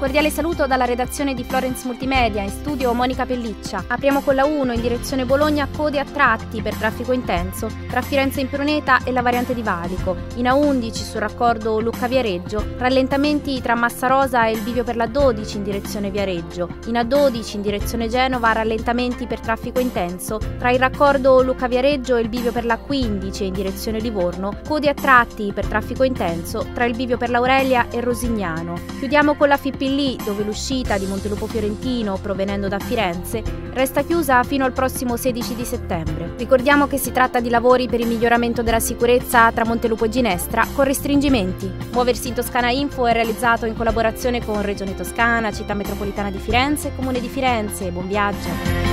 cordiale saluto dalla redazione di Florence Multimedia, in studio Monica Pelliccia. Apriamo con la 1 in direzione Bologna, code a tratti per traffico intenso tra Firenze Impruneta e la variante di Valico. In A11 sul raccordo Lucca-Viareggio, rallentamenti tra Massarosa e il bivio per la 12 in direzione Viareggio. In A12 in direzione Genova, rallentamenti per traffico intenso tra il raccordo Lucca-Viareggio e il bivio per la 15 in direzione Livorno, code a tratti per traffico intenso tra il bivio per l'Aurelia e Rosignano. Chiudiamo con la Fippillì, dove l'uscita di Montelupo Fiorentino, provenendo da Firenze, resta chiusa fino al prossimo 16 di settembre. Ricordiamo che si tratta di lavori per il miglioramento della sicurezza tra Montelupo e Ginestra, con restringimenti. Muoversi in Toscana Info è realizzato in collaborazione con Regione Toscana, Città Metropolitana di Firenze e Comune di Firenze. Buon viaggio!